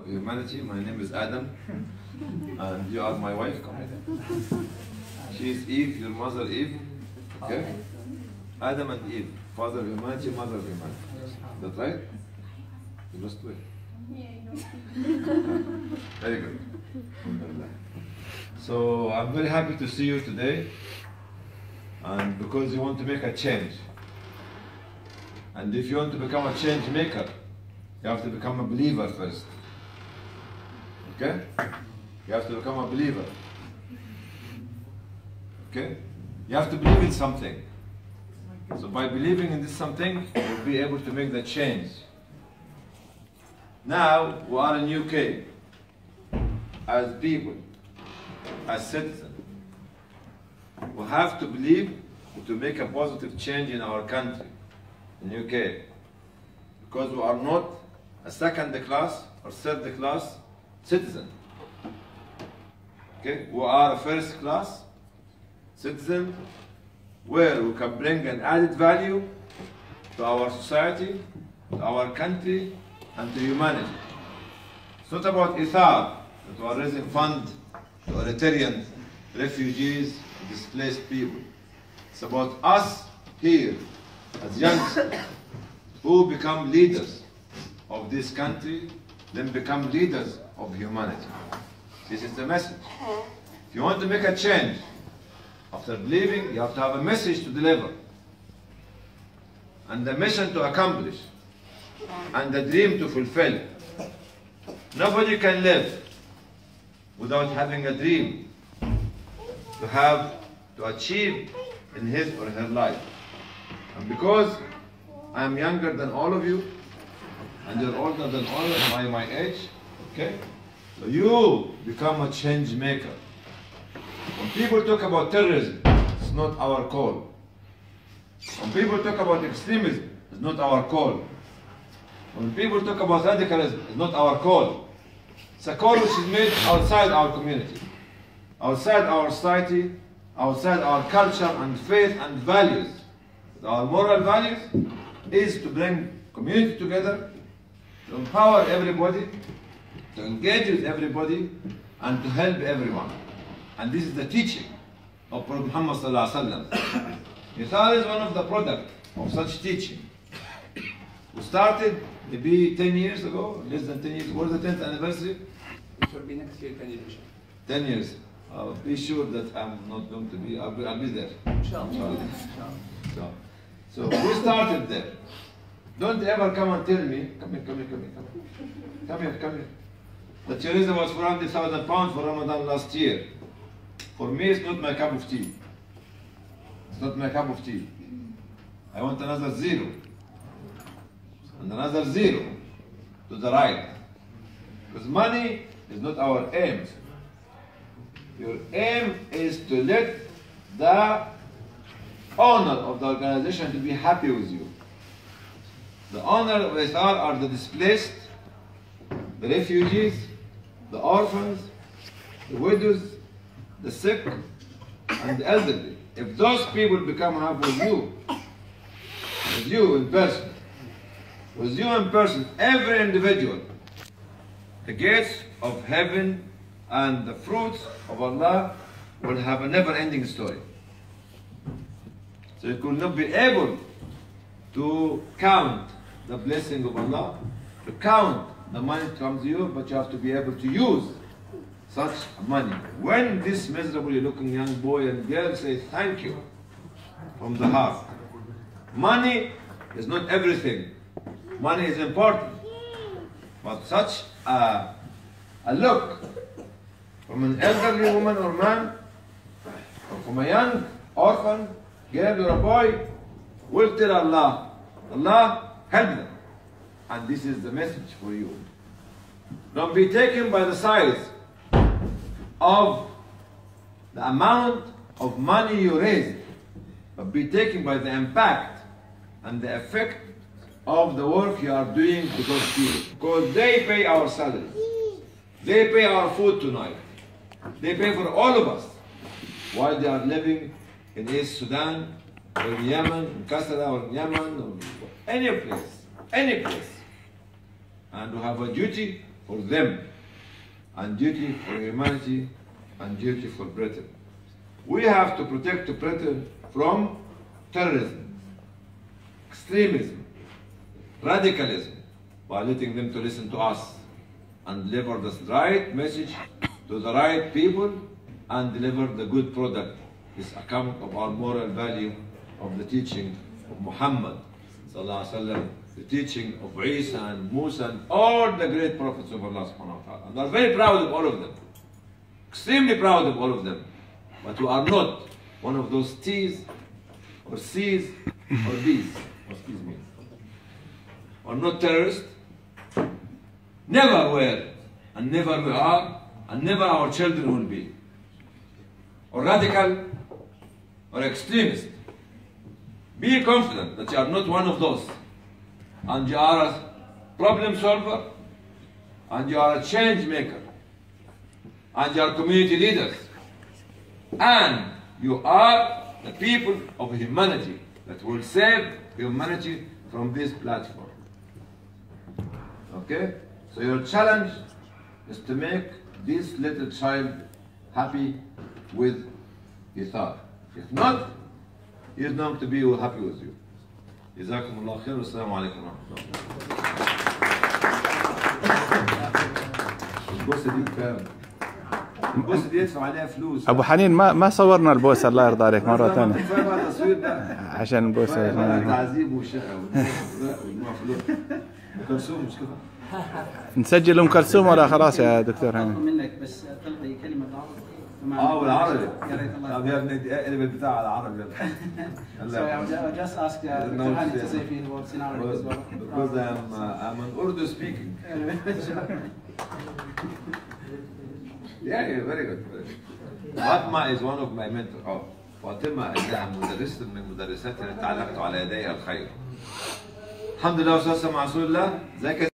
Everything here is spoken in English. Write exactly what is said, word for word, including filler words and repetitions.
of humanity. My name is Adam, and you are my wife. Come here. She is Eve, your mother Eve. Okay? Adam and Eve, father of humanity, mother of humanity. Is that right? You lost weight. Very good. So I'm very happy to see you today, and because you want to make a change. And if you want to become a change maker, you have to become a believer first. Okay? You have to become a believer. Okay? You have to believe in something. So by believing in this something, you'll be able to make the change. Now, we are in U K, as people, as citizens. We have to believe to make a positive change in our country, in U K. Because we are not a second class or third class citizen. Okay? We are a first class citizen where we can bring an added value to our society, to our country, and to humanity. It's not about Ithar, that we are raising funds to Eritrean refugees, displaced people. It's about us here, as youngsters, who become leaders of this country, then become leaders of humanity. This is the message. If you want to make a change, after believing, you have to have a message to deliver, and a mission to accomplish, and a dream to fulfill. Nobody can live without having a dream to have, to achieve in his or her life. And because I am younger than all of you, and you're older than all of my, my age, okay? So you become a change maker. When people talk about terrorism, it's not our call. When people talk about extremism, it's not our call. When people talk about radicalism, it's not our call. It's a call which is made outside our community, outside our society, outside our culture and faith and values. Our moral values is to bring community together, to empower everybody, to engage with everybody, and to help everyone. And this is the teaching of Prophet Muhammad sallallahu alaihi wasallam. Ithar is one of the products of such teaching. We started maybe ten years ago, less than ten years. What's the tenth anniversary? It will be next year, ten years. ten years. Uh, be sure that I'm not going to be, I'll be, I'll be there. Inshallah. So, so we started there. Don't ever come and tell me, come here, come here, come here, come here, come here, come here. The tourism was four hundred thousand pounds for Ramadan last year. For me, it's not my cup of tea. It's not my cup of tea. I want another zero. And another zero to the right. Because money is not our aim. Your aim is to let the owner of the organization to be happy with you. The owner of Ithar are the displaced, the refugees, the orphans, the widows, the sick, and the elderly. If those people become happy with you, with you in person, with you in person, every individual, the gates of heaven and the fruits of Allah will have a never-ending story. So you could not be able to count the blessing of Allah, to count the money that comes to you, but you have to be able to use such money. When this miserably looking young boy and girl says thank you from the heart, money is not everything. Money is important, but such a, a look from an elderly woman or man, or from a young orphan, girl or a boy, will tell Allah, Allah help them. And this is the message for you. Don't be taken by the size of the amount of money you raise, but be taken by the impact and the effect of the work you are doing to those people. Because they pay our salary. They pay our food tonight. They pay for all of us while they are living in East Sudan, or in Yemen, in Kasra, or in Yemen, or any place, any place. And we have a duty for them, and duty for humanity, and duty for Britain. We have to protect Britain from terrorism, extremism, radicalism, by letting them to listen to us and deliver the right message to the right people and deliver the good product, this account of our moral value of the teaching of Muhammad sallallahu alaihi wasallam, the teaching of Isa and Musa and all the great prophets of Allah subhanahu wa ta'ala. And we are very proud of all of them, extremely proud of all of them. But we are not one of those T's or C's or B's. What T's mean? We're not terrorists. Never were, and never we are, and never our children will be. Or radical, or extremist. Be confident that you are not one of those. And you are a problem solver, and you are a change maker, and you are community leaders. And you are the people of humanity that will save humanity from this platform. Okay? So your challenge is to make this little child happy with Ithar. If not, he is not to be happy with you. جزاكم الله خير والسلام عليكم ورحمة الله. البوسة دي بكام؟ البوسة دي يدفع عليها فلوس. أبو حنين ما ما صورنا البوسة الله يرضى عليك مرة ثانية. كفاية بقى تصوير بقى. عشان البوسة. تعذيب وشقة ودموع فلوس. أم كلثوم مش كده؟ نسجل أم كلثوم ولا خلاص يا دكتور هاني؟ منك بس تلقي كلمة بالعربي. اه بالعربي. طب يا ابني اقلب البتاع على العربي. So I just ask Doctor Hani to say a few words in Arabic as well. Because I'm uh, I'm an Urdu speaking. Yeah, yeah, very good. Very good. Fatma is one of my mentors. Oh, فاطمة إنها مدرسة من مدرساتي اللي تعلقت على يديها الخير. الحمد لله والصلاة والسلام على رسول الله.